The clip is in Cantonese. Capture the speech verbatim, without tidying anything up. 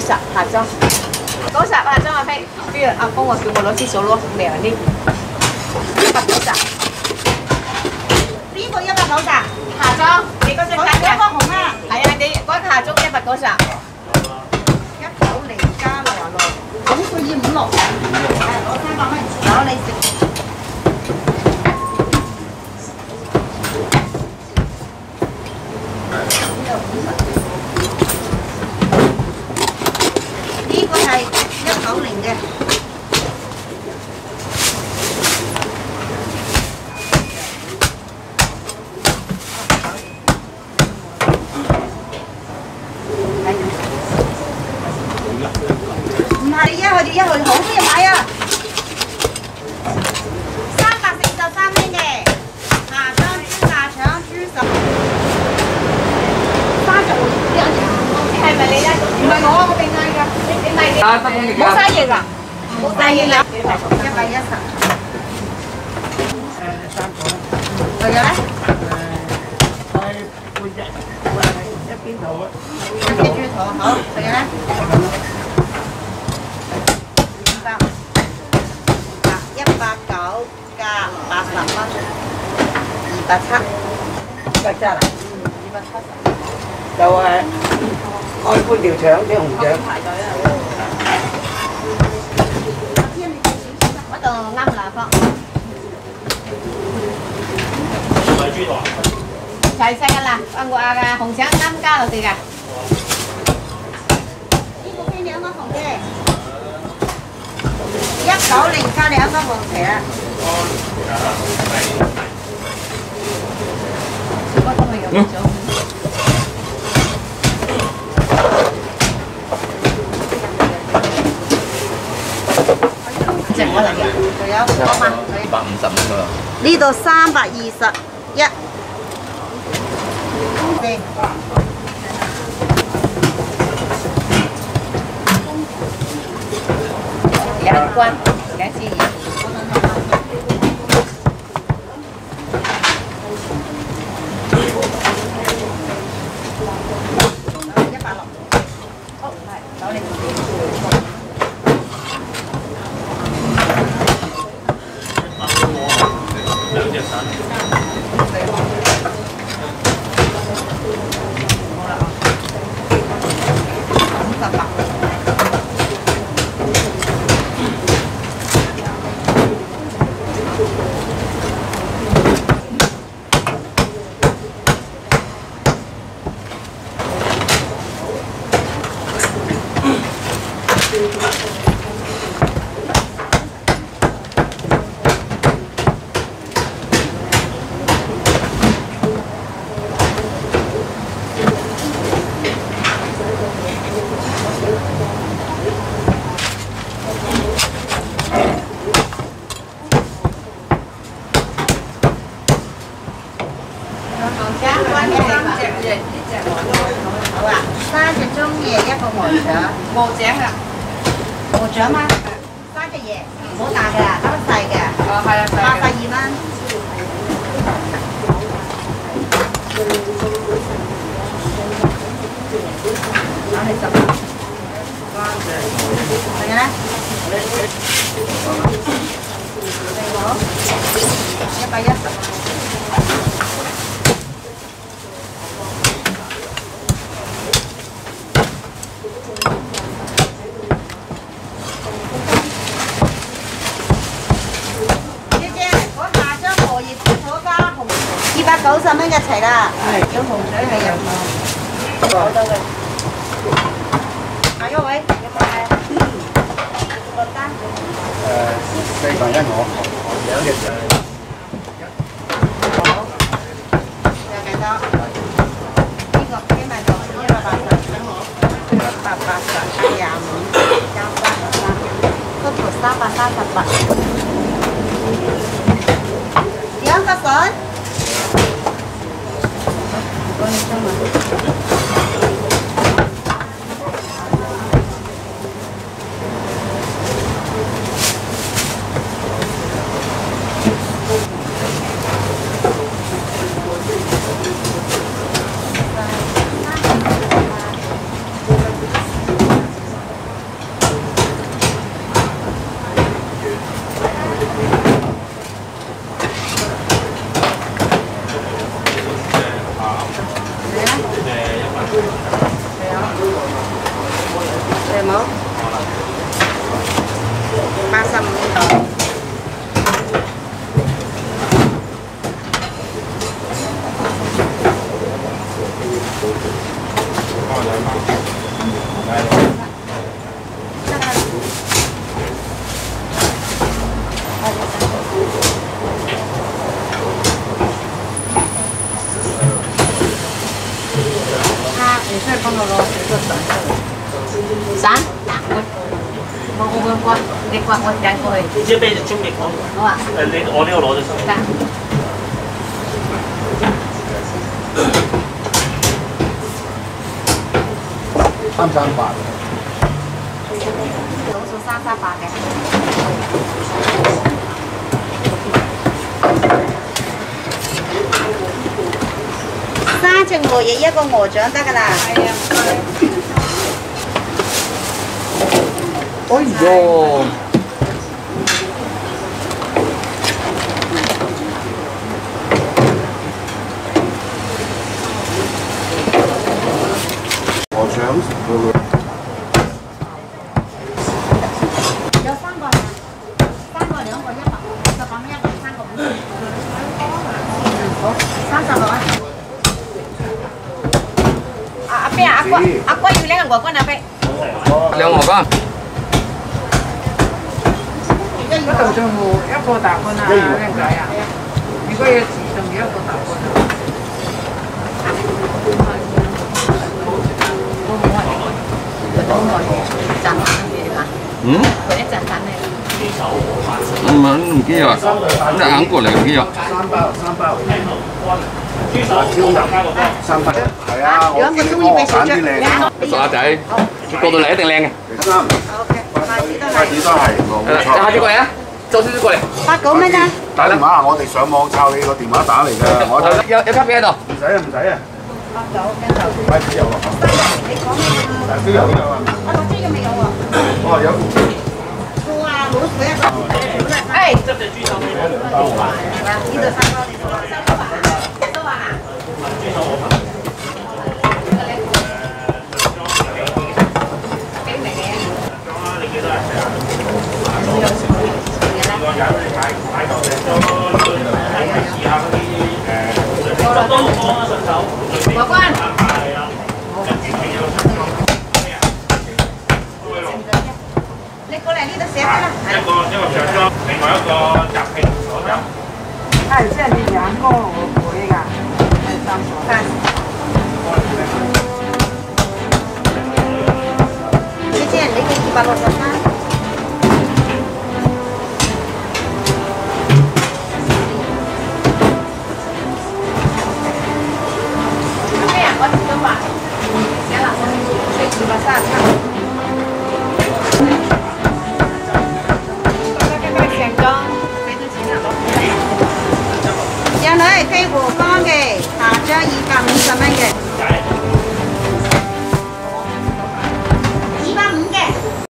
十下裝，九十下裝阿飛，跟住阿峰我叫我攞支數攞涼啲，一百九十。 呢個一百九十， 下裝，你嗰隻揀嘅。 嗰個紅啊， 係啊，你嗰下裝一百九十。 一九零加六啊六，咁佢要五六，係攞三百蚊，有你食。 呢個係一九零嘅，唔係一號就一號，好多嘢買啊！三百四十三蚊嘅，下張豬大腸豬手，三十六兩條。 係咪你咧？唔係我，我俾嗌㗎。你你咪你冇生意㗎？冇生意啦。一百一十。誒三個。仲有咧？誒開半隻，一邊頭啊。一邊豬肚好。仲有咧？五百。啊，一百九加八十蚊，二百七。二百七啦。二百七十。就係。 開半條腸啲紅腸。排隊啊！嗰度啱啦，方。係豬頭。齊晒㗎啦！啊我啊嘅紅腸啱加落去㗎。呢個邊兩蚊紅嘅。一九零加兩蚊黃皮啊！我都係用咗。 剩我嚟嘅，仲有講嘛？二百五十蚊㗎啦。呢度三百二十一。四。兩關，兩支鹽。一百六。好，係，九零。 兩隻散。好啦，五十八。好啊，三隻中嘢一個鵝掌，鵝掌啊，鵝掌嗎？三隻嘢，唔好大嘅，得細嘅。哦，係啊，八十二蚊。攞你十蚊。仲有咧？好，一百一十。 二百九十蚊一齊啦，係有紅水係有冇？好多嘅。下一位，有冇係？落單。誒，四份一我，兩隻上。好。有幾多？呢個幾萬個？一百八十。一百八十，廿五，加三十三，嗰條三百三十八。兩個筍。 幫你裝埋。 冇？八十五度。 你再帮我捞一个散的。 散？我我我我你我我掟過去。 你只杯中力講。 好啊。 誒，你我呢個攞咗先。 得。 三三八。 老數三三八嘅。 三隻鵝翼一個鵝掌得㗎啦。係啊，唔該。 哎呦！鵝掌有三個，三個兩個一百，就咁一個三個五十。好，三十六啊。 阿邊啊，阿哥，阿哥要兩個鵝肝阿邊。 兩鵝肝。 一個豆漿糊，一個大罐啊，靚仔啊！如果要自動一個大罐啊。 嗯？ 佢一陣等你。 唔係唔知啊，咁就硬過嚟唔知啊。 三包三包。椒油三包。係啊，我見你幫我揀啲靚嘅。 傻仔，過到嚟一定靚嘅。 啱。 OK，筷子都係。 筷子都係，冇錯。 下次過嚟啊，做少少過嚟。 八九蚊啊！ 打電話，我哋上網抄你個電話打嚟㗎。我有有卡片喺度。 唔使啊，唔使啊。 八九跟住。 筷子有啊。 你講咩啊？ 都有都有啊。 我個豬肉未有喎。 哦，有。 醋啊，滷水啊， 哎， 呢度三包，呢度三包。收飯啊！收飯啊！